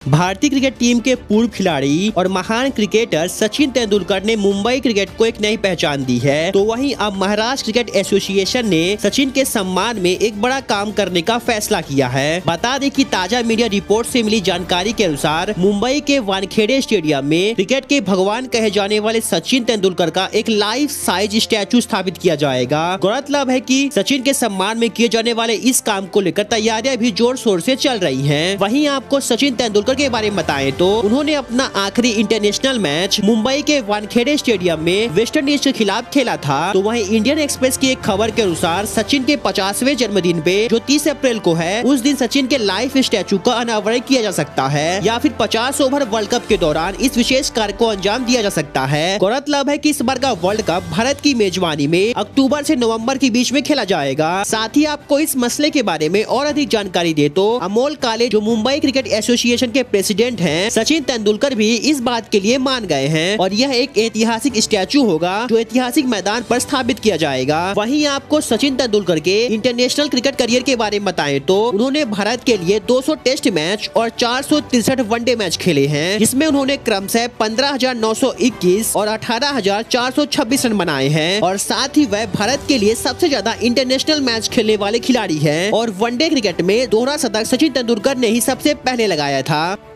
भारतीय cricket team के पूर्व खिलाड़ी और महान क्रिकेटर सचिन तेंदुलकर ने मुंबई क्रिकेट को एक नई पहचान दी है। तो वहीं अब महाराष्ट्र क्रिकेट एसोसिएशन ने सचिन के सम्मान में एक बड़ा काम करने का फैसला किया है। बता दें कि ताजा मीडिया रिपोर्ट से मिली जानकारी के अनुसार मुंबई के वानखेड़े स्टेडियम में क्रिकेट के भगवान कहे जाने वाले सचिन तेंदुलकर का एक लाइफ साइज स्टैचू स्थापित किया जाएगा। गौरतलब है कि सचिन के सम्मान में किए जाने वाले इस काम को लेकर तैयारियां भी जोर शोर से चल रही हैं। वहीं आपको सचिन तेंदुलकर के बारे में बताएं तो उन्होंने अपना आखिरी इंटरनेशनल मैच मुंबई के वानखेड़े स्टेडियम में वेस्ट इंडीज के खिलाफ खेला था। तो वहीं इंडियन एक्सप्रेस की एक खबर के अनुसार सचिन के 50वें जन्मदिन पे जो 30 अप्रैल को है, उस दिन सचिन के लाइफ स्टैचू का अनावरण किया जा सकता है या फिर 50 ओवर वर्ल्ड कप के दौरान इस विशेष कार्य को अंजाम दिया जा सकता है। गौरतलब है कि इस बार का वर्ल्ड कप भारत की मेजबानी में अक्टूबर से नवंबर के बीच में खेला जाएगा। साथ ही आपको इस मसले के बारे में और अधिक जानकारी दे तो अमोल काले जो मुंबई क्रिकेट एसोसिएशन के प्रेसिडेंट हैं, सचिन तेंदुलकर भी इस बात के लिए मान गए हैं और यह एक ऐतिहासिक स्टैचू होगा जो ऐतिहासिक मैदान पर स्थापित किया जाएगा। वहीं आपको सचिन तेंदुलकर के इंटरनेशनल क्रिकेट करियर के बारे में बताएं तो उन्होंने भारत के लिए 200 टेस्ट मैच और 463 वनडे मैच खेले हैं, जिसमें उन्होंने क्रमशः 15,921 और 18,426 रन बनाए हैं और साथ ही वह भारत के लिए सबसे ज्यादा इंटरनेशनल मैच खेलने वाले खिलाड़ी हैं और वनडे क्रिकेट में दोहरा शतक सचिन तेंदुलकर ने ही सबसे पहले लगाया था।